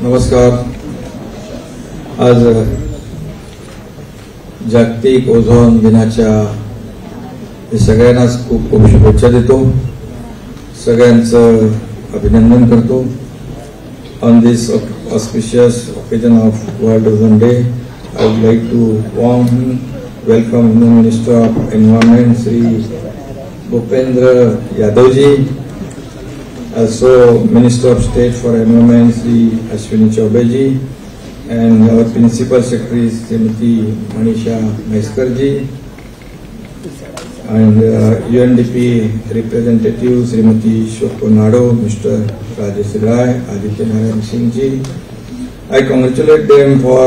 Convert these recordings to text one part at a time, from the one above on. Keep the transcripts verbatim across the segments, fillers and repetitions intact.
नमस्कार. आज जागतिक ओझोन दिनाच्या सगळ्यांनाच खूप खूप शुभेच्छा देतो. सगळ्यांचं अभिनंदन करतो. On this auspicious occasion of World Ozone Day, I would like to warmly welcome the Minister of Environment, Shri Bhupendra Yadav ji, also Minister of State for Environment, Shri Ashwini Chaubey ji, and our Principal Secretary, Srimati Manisha Maiskar ji, and uh, U N D P representative Srimati Shoko Nado, Mister Rajesh Rai, Aditya Narayan Singh ji. I congratulate them for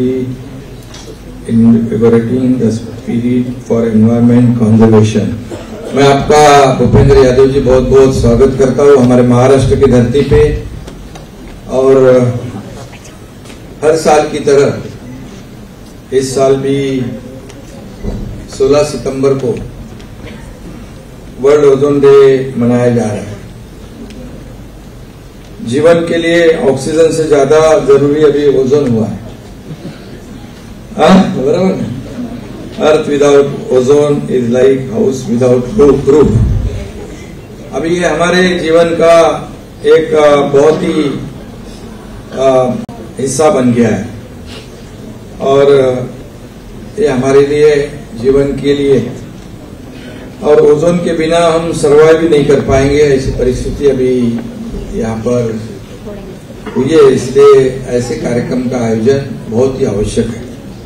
reinvigorating the spirit for environment conservation. मैं आपका भूपेंद्र यादव जी बहुत बहुत स्वागत करता हूँ हमारे महाराष्ट्र की धरती पे. और हर साल की तरह इस साल भी सोलह सितंबर को वर्ल्ड ओजोन डे मनाया जा रहा है. जीवन के लिए ऑक्सीजन से ज्यादा जरूरी अभी ओजोन हुआ है. बराबर है. Earth without ozone is like house without roof. अभी ये हमारे जीवन का एक बहुत ही हिस्सा बन गया है और ये हमारे लिए जीवन के लिए, और ओजोन के बिना हम सर्वाइव भी नहीं कर पाएंगे. ऐसी परिस्थिति अभी यहाँ पर हुई है, इसलिए ऐसे कार्यक्रम का आयोजन बहुत ही आवश्यक है.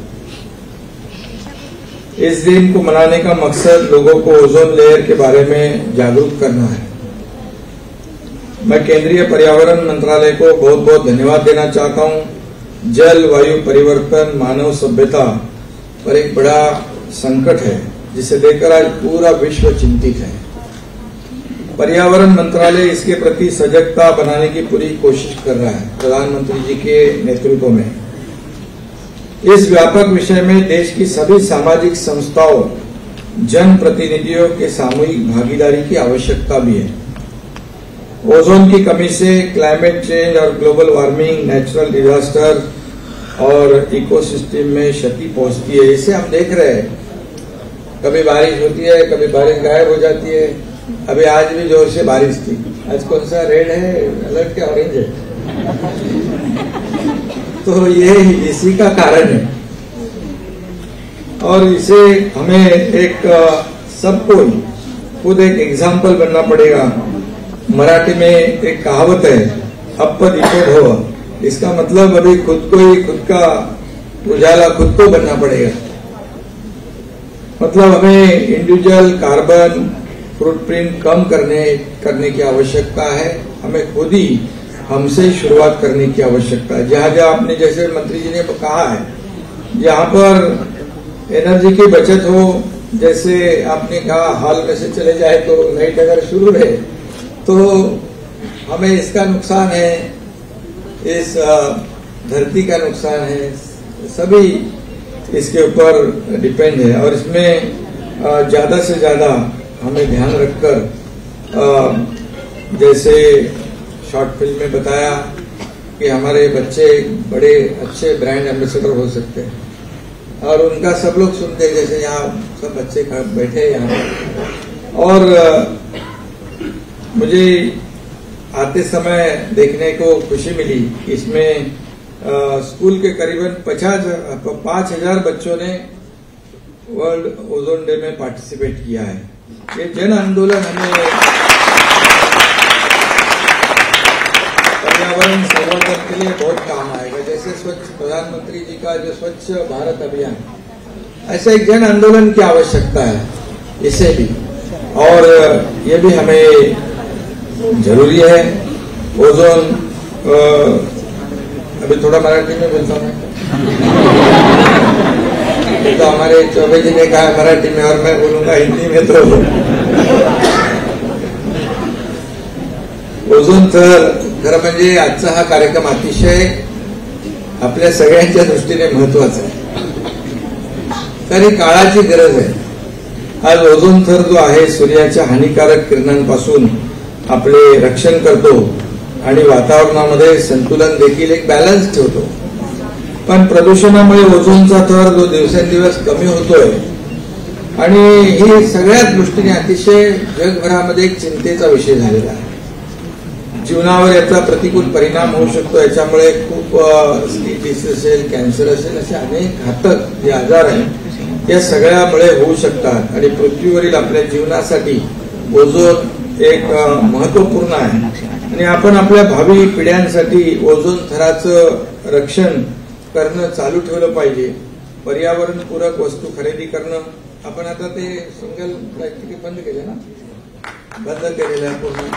इस दिन को मनाने का मकसद लोगों को ओजोन लेयर के बारे में जागरूक करना है. मैं केंद्रीय पर्यावरण मंत्रालय को बहुत बहुत धन्यवाद देना चाहता हूं. जल वायु परिवर्तन मानव सभ्यता पर एक बड़ा संकट है जिसे लेकर आज पूरा विश्व चिंतित है. पर्यावरण मंत्रालय इसके प्रति सजगता बनाने की पूरी कोशिश कर रहा है प्रधानमंत्री जी के नेतृत्व में. इस व्यापक विषय में देश की सभी सामाजिक संस्थाओं, जन प्रतिनिधियों के सामूहिक भागीदारी की आवश्यकता भी है. ओजोन की कमी से क्लाइमेट चेंज और ग्लोबल वार्मिंग, नेचुरल डिजास्टर और इकोसिस्टम में क्षति पहुंचती है. इसे हम देख रहे हैं. कभी बारिश होती है, कभी बारिश गायब हो जाती है. अभी आज भी जोर से बारिश थी. आज कौन सा रेड है अलर्ट क्या ऑरेंज है? तो ये इसी का कारण है और इसे हमें एक सबको खुद एक एग्जाम्पल बनना पड़ेगा. मराठी में एक कहावत है, अप्पद इपद हो. इसका मतलब अभी खुद को ही खुद का उजाला खुद को बनना पड़ेगा. मतलब हमें इंडिविजुअल कार्बन फुटप्रिंट कम करने करने की आवश्यकता है. हमें खुद ही हमसे शुरुआत करने की आवश्यकता है. जहां जहां आपने, जैसे मंत्री जी ने कहा है, जहां पर एनर्जी की बचत हो, जैसे आपने कहा हॉल में से चले जाए तो लाइट अगर शुरू है तो हमें इसका नुकसान है, इस धरती का नुकसान है, सभी इसके ऊपर डिपेंड है. और इसमें ज्यादा से ज्यादा हमें ध्यान रखकर, जैसे शॉर्ट फिल्म में बताया कि हमारे बच्चे बड़े अच्छे ब्रांड एम्बेसडर हो सकते हैं और उनका सब लोग सुनते हैं. जैसे यहाँ सब बच्चे बैठे यहाँ. और मुझे आते समय देखने को खुशी मिली कि इसमें आ, स्कूल के करीबन पचास पांच हजार बच्चों ने वर्ल्ड ओजोन डे में पार्टिसिपेट किया है. ये जन आंदोलन हमें पर्यावरण संवर्धन के लिए बहुत काम आएगा. जैसे स्वच्छ प्रधानमंत्री जी का जो स्वच्छ भारत अभियान, ऐसा एक जन आंदोलन की आवश्यकता है इसे भी. और ये भी हमें जरूरी है. ओजोन आ, अभी थोड़ा मराठी में बोलता हूँ. तो हमारे चौबे जी ने कहा मराठी में और मैं बोलूंगा हिंदी में. तो ओझोन थर खरं म्हणजे आजचा हा कार्यक्रम अतिशय आपल्या सगळ्यांच्या दृष्टीने महत्वाचा आहे. तर ही काळाची गरज आहे. आज ओझोन थर जो आहे सूर्याच्या हानिकारक किरणांपासून आपले रक्षण करतो आणि वातावरणामध्ये संतुलन देखील एक बॅलन्स ठेवतो. पण प्रदूषणामुळे ओझोनचा थर जो दिवसेंदिवस कमी होतोय आणि ही सगळ्याच दृष्टीने अतिशय जगभरामध्ये एक चिंतेचा विषय झालेला आहे. जीवनावर याचा प्रतिकूल परिणाम होऊ शकतो. याच्यामुळे खूप स्किन डिसीज असेल, कॅन्सर असेल, असे अनेक घातक जे आजार आहेत या सगळ्यामुळे होऊ शकतात. आणि पृथ्वीवरील आपल्या जीवनासाठी ओझोन एक महत्वपूर्ण आहे आणि आपण आपल्या भावी पिढ्यांसाठी ओझोन थराचं रक्षण करणं चालू ठेवलं पाहिजे. पर्यावरणपूरक वस्तू खरेदी करणं, आपण आता ते सिंगल प्लास्टिक बंद केले ना, बंद केलेलं आहे पूर्ण.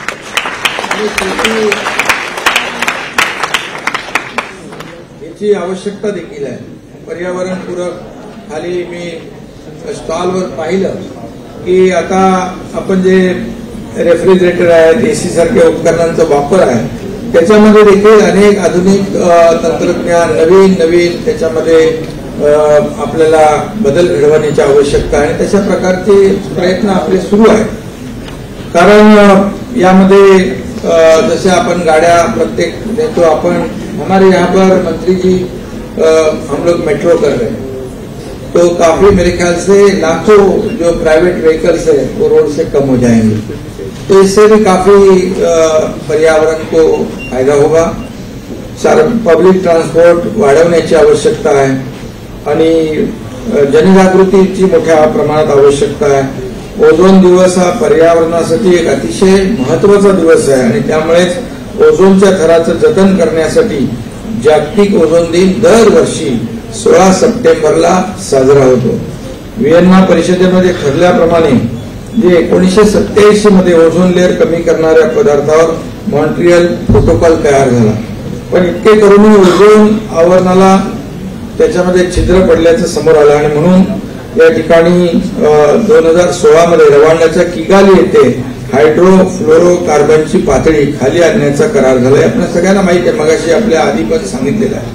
याची आवश्यकता देखील आहे. पर्यावरणपूरक खाली मी स्टॉलवर पाहिलं की आता आपण जे रेफ्रिजरेटर आहेत, एसी सारख्या उपकरणांचा वापर आहे त्याच्यामध्ये देखील अनेक आधुनिक तंत्रज्ञान, नवीन नवीन त्याच्यामध्ये आपल्याला बदल घडवण्याची आवश्यकता आहे आणि तशा प्रकारचे प्रयत्न आपले सुरू आहेत. कारण यामध्ये जसे आपण गाड्या प्रत्येक देतो, आपण हमारे यहाँ पर मंत्री जी हम लोग मेट्रो कर रहे हैं, तो काफी मेरे ख्याल से लाखों जो प्राइवेट व्हीकल्स है वो रोड से कम हो जाएंगे. तो इससे भी काफी पर्यावरण को फायदा होगा. पब्लिक ट्रान्सपोर्ट वाढवण्याची आवश्यकता आहे आणि जनजागृतीची मोठ्या प्रमाणात आवश्यकता आहे. ओझोन दिवस हा पर्यावरणासाठी एक अतिशय महत्वाचा दिवस आहे आणि त्यामुळेच ओझोनच्या थराचं जतन करण्यासाठी जागतिक ओझोन दिन दरवर्षी सोळा सप्टेंबरला साजरा होतो. व्हिएन्ना परिषदेमध्ये ठरल्याप्रमाणे जे एकोणीसशे सत्याऐंशी मध्ये ओझोन लेअर कमी करणाऱ्या पदार्थावर मॉन्ट्रियल प्रोटोकॉल तयार झाला. पण इतके करूनही ओझोन आवरणाला त्याच्यामध्ये छिद्र पडल्याचं समोर आलं आणि म्हणून या ठिकाणी दोन हजार सोळा मध्ये रवांडाच्या किगाली येथे हायड्रोफ्लोरोकार्बनची पातळी खाली आणण्याचा करार झालाय. आपल्या सगळ्यांना माहिती आहे, मगाशी आपल्या आधी पण सांगितलेलं आहे.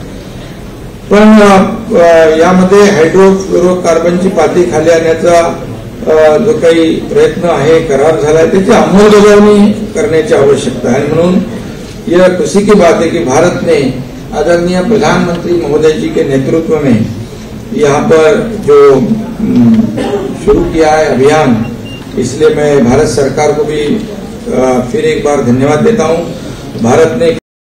पण यामध्ये हायड्रोफ्लोरोकार्बनची पातळी खाली आणण्याचा जो काही प्रयत्न आहे, करार झालाय, त्याची अंमलबजावणी करण्याची आवश्यकता है. म्हणून यह खुशी की बात है कि भारत ने आदरणीय प्रधानमंत्री महोदय जी के नेतृत्व में यहाँ पर जो शुरू किया है अभियान, इसलिए मैं भारत सरकार को भी फिर एक बार धन्यवाद देता हूँ. भारत ने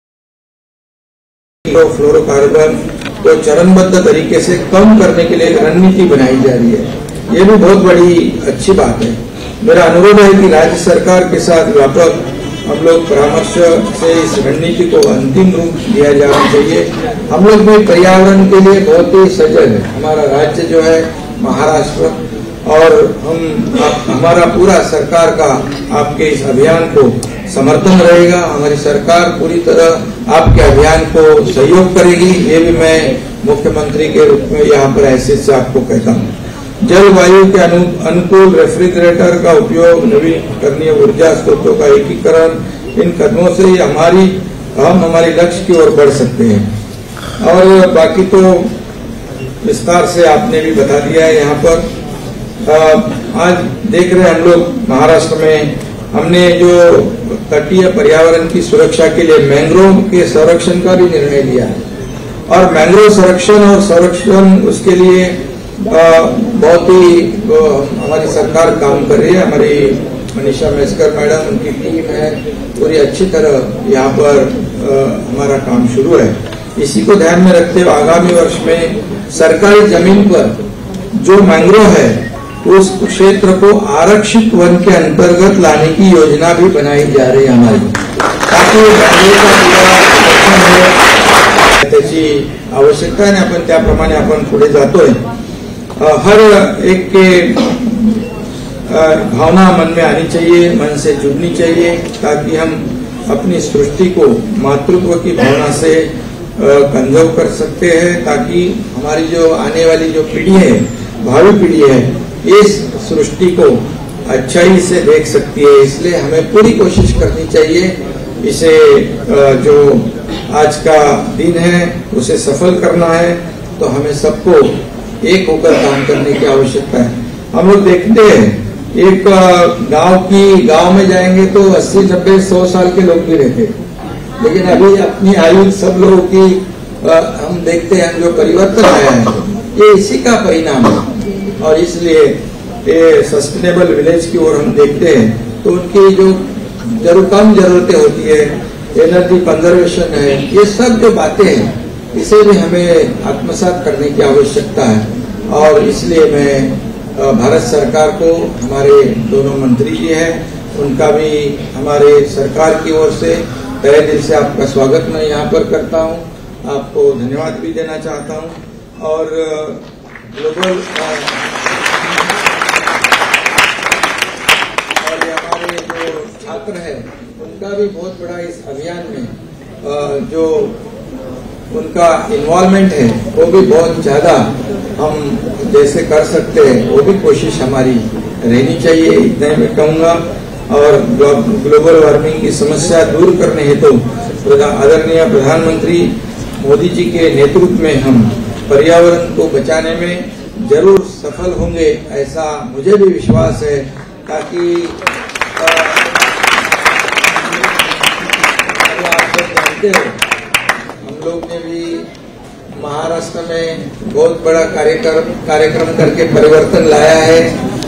फ्लोरोकार्बन को चरणबद्ध तरीके से कम करने के लिए रणनीति बनाई जा रही है. ये भी बहुत बड़ी अच्छी बात है. मेरा अनुरोध है कि राज्य सरकार के साथ व्यापक हम लोग परामर्श से इस रणनीति को अंतिम रूप दिया जाना चाहिए. हम लोग भी पर्यावरण के लिए बहुत ही सजग है. हमारा राज्य जो है महाराष्ट्र, और हम आप, हमारा पूरा सरकार का आपके इस अभियान को समर्थन रहेगा. हमारी सरकार पूरी तरह आपके अभियान को सहयोग करेगी. ये भी मैं मुख्यमंत्री के रूप में यहाँ पर ऐसे से आपको कहता हूँ. जलवायु के अनु, अनुकूल रेफ्रिजरेटर का उपयोग, नवीकरणीय ऊर्जा स्रोतों का एकीकरण, इन कदमों से हमारी हम हमारे लक्ष्य की ओर बढ़ सकते हैं. और बाकी तो विस्तार से आपने भी बता दिया है. यहाँ पर आ, आज देख रहे हैं हम लोग महाराष्ट्र में हमने जो तटीय पर्यावरण की सुरक्षा के लिए मैंग्रोव के संरक्षण का भी निर्णय लिया है. और मैंग्रोव संरक्षण और संरक्षण उसके लिए आ, बहुत ही हमारी सरकार काम कर रही है. हमारी मनीषा मेस्कर मैडम, उनकी टीम है, पूरी अच्छी तरह यहाँ पर आ, हमारा काम शुरू है. इसी को ध्यान में रखते हुए आगामी वर्ष में सरकारी जमीन पर जो मैंग्रोव है उस क्षेत्र को आरक्षित वन के अंतर्गत लाने की योजना भी बनाई जा रही है हमारी, ताकि मैंग्रोव का पूरा त्याची आवश्यकता है. आपण त्याप्रमाणे आपण पुढे जातोय. हर एक के भावना मन में आनी चाहिए, मन से जुड़नी चाहिए, ताकि हम अपनी सृष्टि को मातृत्व की भावना से कंजर्व कर सकते हैं, ताकि हमारी जो आने वाली जो पीढ़ी है, भावी पीढ़ी है, इस सृष्टि को अच्छाई से देख सकती है. इसलिए हमें पूरी कोशिश करनी चाहिए इसे जो आज का दिन है उसे सफल करना है. तो हमें सबको एक होकर काम करने की आवश्यकता है. हम लोग देखते हैं एक गांव की गांव में जाएंगे तो अस्सी नब्बे सौ साल के लोग भी रहते, लेकिन अभी अपनी आयु सब लोगों की आ, हम देखते हैं जो परिवर्तन आया है ये इसी का परिणाम है। और इसलिए ये सस्टेनेबल विलेज की ओर हम देखते हैं तो उनकी जो जरूर कम जरूरतें होती है, एनर्जी कंजर्वेशन है, ये सब जो बातें हैं इसे भी हमें आत्मसात करने की आवश्यकता है। और इसलिए मैं भारत सरकार को, हमारे दोनों मंत्री जी हैं उनका भी हमारे सरकार की ओर से तहे दिल से आपका स्वागत मैं यहाँ पर करता हूँ, आपको धन्यवाद भी देना चाहता हूँ। और ग्लोबल और हमारे जो छात्र हैं उनका भी बहुत बड़ा इस अभियान में जो उनका इन्वॉल्वमेंट है वो भी बहुत ज्यादा हम जैसे कर सकते हैं वो भी कोशिश हमारी रहनी चाहिए, इतना मैं कहूँगा। और ग्लोबल वार्मिंग की समस्या दूर करने हेतु तो आदरणीय प्रधानमंत्री मोदी जी के नेतृत्व में हम पर्यावरण को बचाने में जरूर सफल होंगे, ऐसा मुझे भी विश्वास है। ताकि आप जानते हो हम लोग ने भी महाराष्ट्र में बहुत बड़ा कार्यक्रम कार्यक्रम करके परिवर्तन लाया है।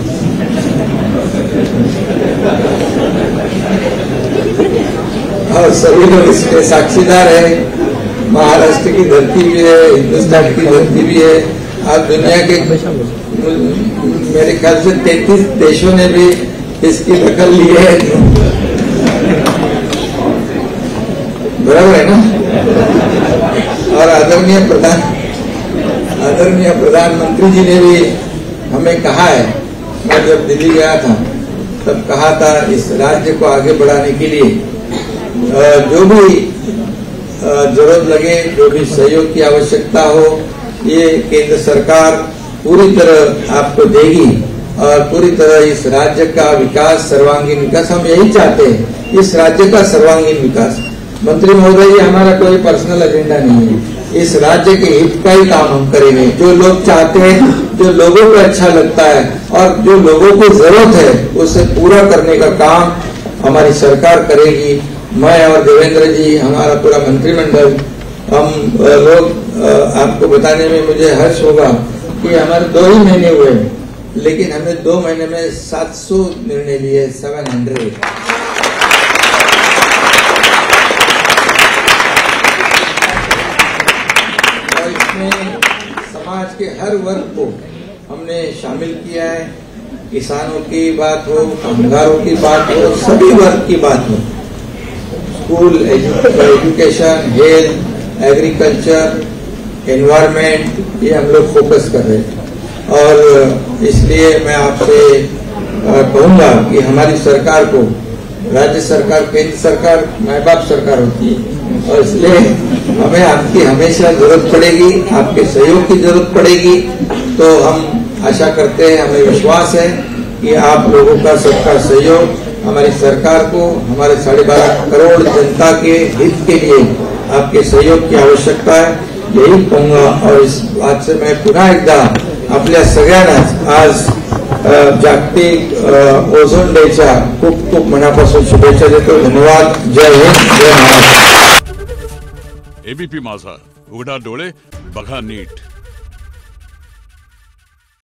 और सभी लोग इसके साक्षीदार है। महाराष्ट्र की धरती भी है, हिंदुस्तान की धरती भी है। आज दुनिया के मेरे ख्याल से तैंतीस देशों ने भी इसकी दखल ली है। बराबर है ना। और आदरणीय प्रधान आदरणीय प्रधानमंत्री जी ने भी हमें कहा है, मैं जब दिल्ली गया था तब कहा था इस राज्य को आगे बढ़ाने के लिए जो भी जरूरत लगे, जो भी सहयोग की आवश्यकता हो, ये केंद्र सरकार पूरी तरह आपको देगी और पूरी तरह इस राज्य का विकास, सर्वांगीण विकास हम यही चाहते हैं, इस राज्य का सर्वांगीण विकास। मंत्री महोदय जी, हमारा कोई पर्सनल एजेंडा नहीं है, इस राज्य के हित का ही काम हम करेंगे। जो लोग चाहते हैं, जो लोगों को अच्छा लगता है और जो लोगों को जरूरत है उसे पूरा करने का काम हमारी सरकार करेगी। मैं और देवेंद्र जी, हमारा पूरा मंत्रिमंडल, हम लोग आपको बताने में मुझे हर्ष होगा कि हमारे दो ही महीने हुए, लेकिन हमने दो महीने में सात सौ निर्णय लिए, सेवन हंड्रेड। और इसमें समाज के हर वर्ग को हमने शामिल किया है। किसानों की बात हो, कामगारों की बात हो, सभी वर्ग की बात हो, school, education, health, agriculture, environment, ये हम लोग फोकस कर रहे हैं। और इसलिए मैं आपसे कहूंगा कि हमारी सरकार को, राज्य सरकार, केंद्र सरकार माँ बाप सरकार होती है और इसलिए हमें आपकी हमेशा जरूरत पड़ेगी, आपके सहयोग की जरूरत पड़ेगी। तो हम आशा करते हैं, हमें विश्वास है कि आप लोगों का सबका सहयोग हमारी सरकार को, हमारे साढ़े बारह करोड़ जनता के हित के लिए आपके सहयोग की आवश्यकता है, यही कहूंगा। और इस बात से मैं पुन्हा एकदा आपल्या सगळ्यांना आज जागतिक ओझोन डेच्या खूप खूप मनापासून शुभेच्छा देतो। धन्यवाद। जय हिंद, जय महाराष्ट्र। एबीपी माझा, उघडा डोळे बघा नीट।